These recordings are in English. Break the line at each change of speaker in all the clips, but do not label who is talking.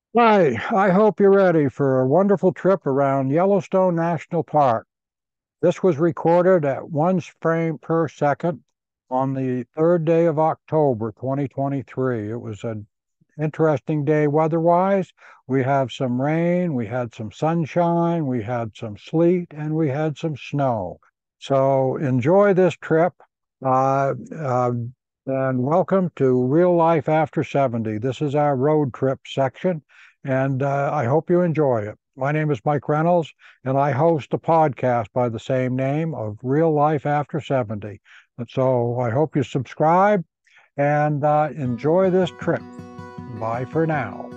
Hi, I hope you're ready for a wonderful trip around Yellowstone National Park. This was recorded at one frame per second on the third day of October 2023. It was an interesting day weather-wise. We have some rain, we had some sunshine, we had some sleet, and we had some snow. So enjoy this trip. Uh, uh, and welcome to Real Life After 70. This is our road trip section, and I hope you enjoy it. My name is Mike Reynolds, and I host a podcast by the same name of Real Life After 70. And so I hope you subscribe and enjoy this trip. Bye for now.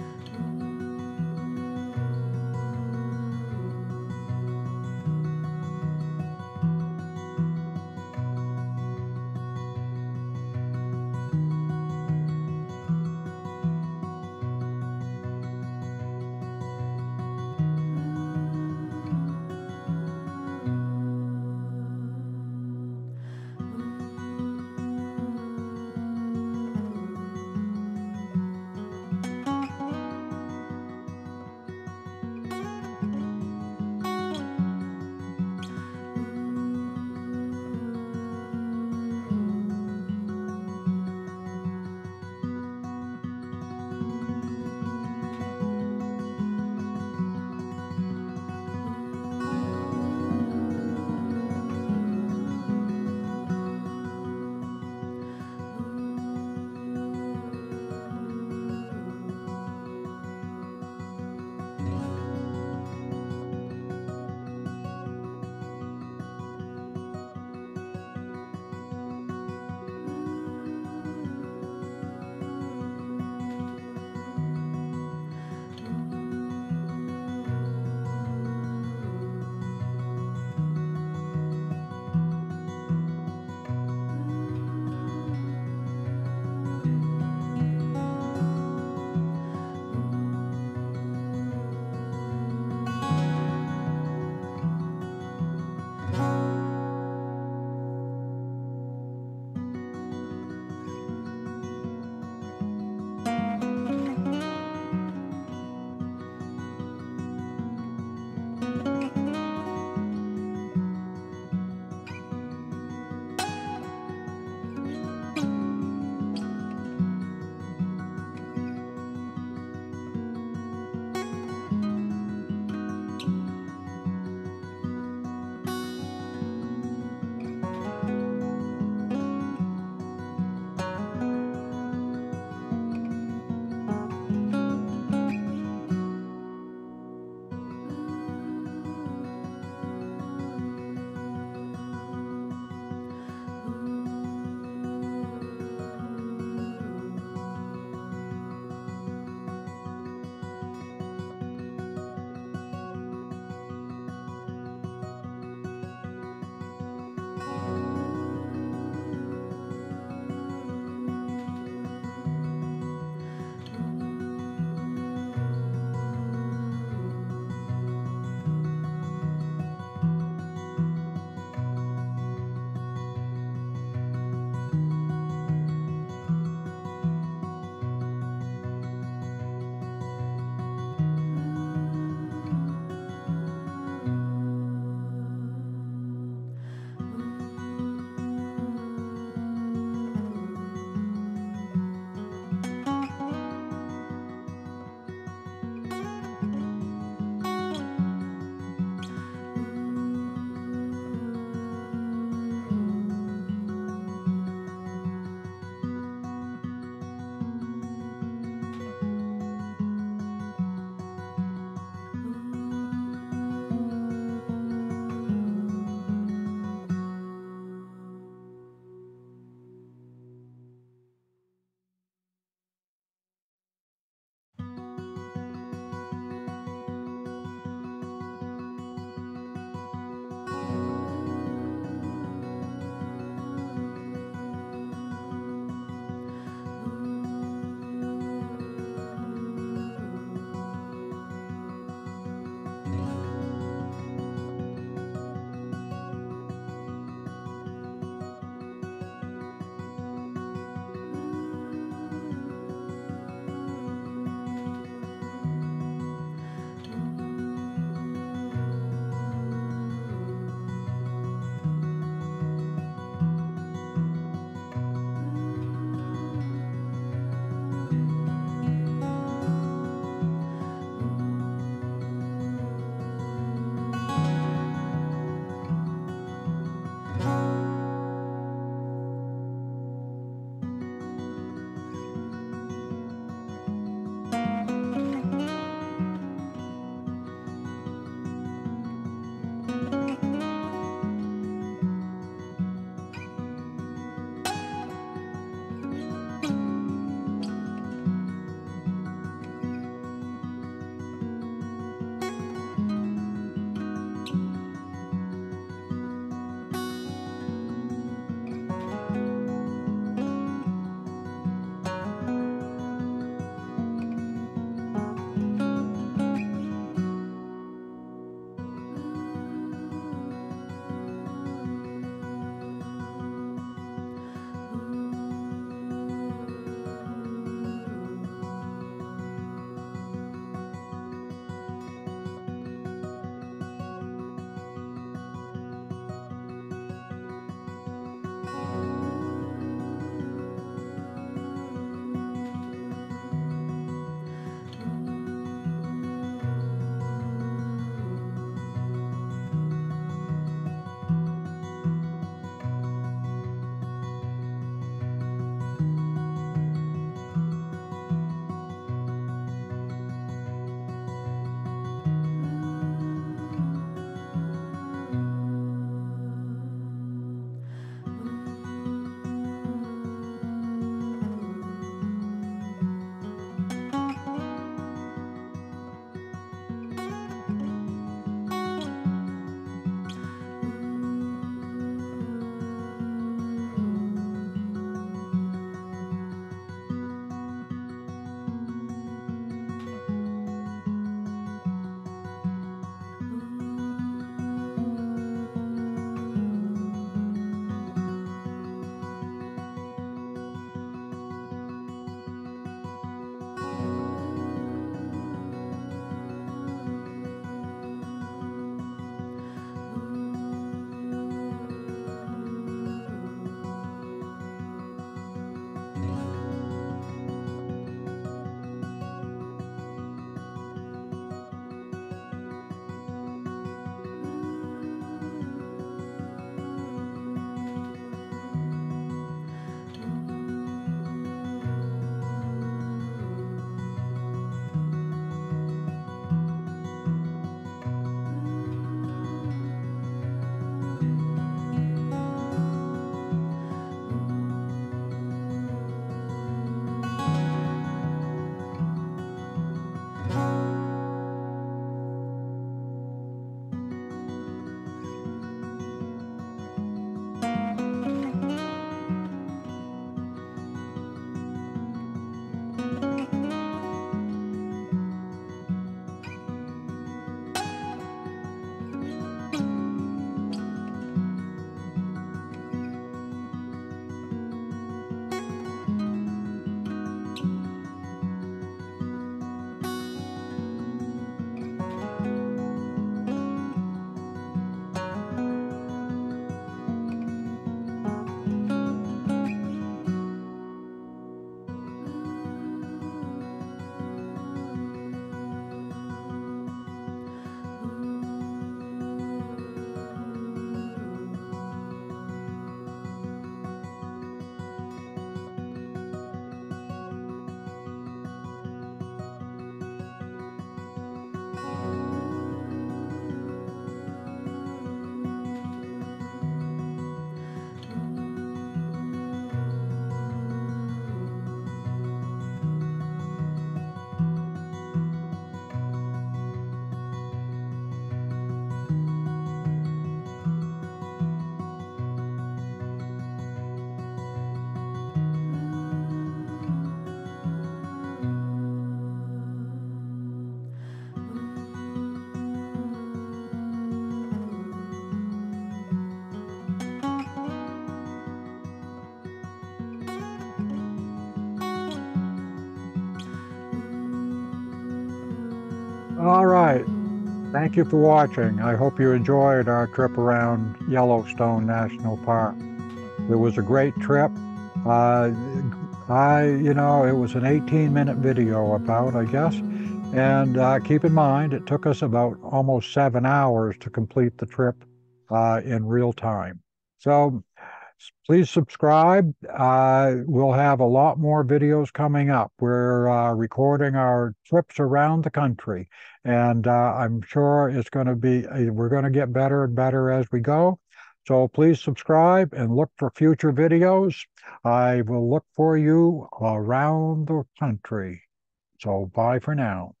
All right. Thank you for watching. I hope you enjoyed our trip around Yellowstone National Park. It was a great trip. Uh, it was an 18-minute video about, I guess. And keep in mind, it took us about almost 7 hours to complete the trip in real time. So please subscribe. We'll have a lot more videos coming up. We're recording our trips around the country, and I'm sure we're going to get better and better as we go. So please subscribe and look for future videos. I will look for you around the country. So bye for now.